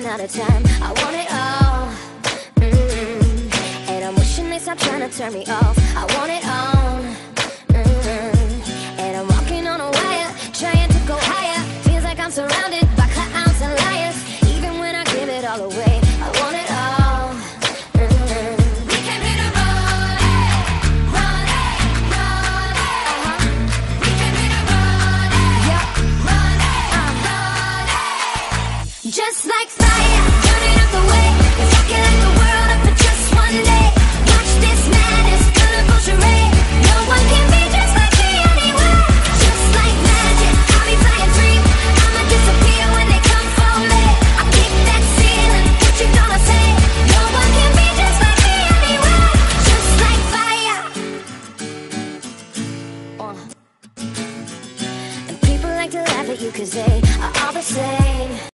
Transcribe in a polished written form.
out of time. I want it all. And I'm wishing they stop trying to turn me off. I want it all. And I'm walking on a wire, trying to go higher. Feels like I'm surrounded by clowns and liars. Even when I give it all away, I want it all. We came here to run it, run it, run it. We came here to run it, yeah, run it, run it. Just like fire, burning up the way. We're rocking like the world up for just one day. Watch this madness, colorful charade. No one can be just like me anywhere. Just like magic, I'll be flying free. I'ma disappear when they come for me. I kick that ceiling, what you gonna say? No one can be just like me anywhere. Just like fire. And people like to laugh at you 'cause they are all the same.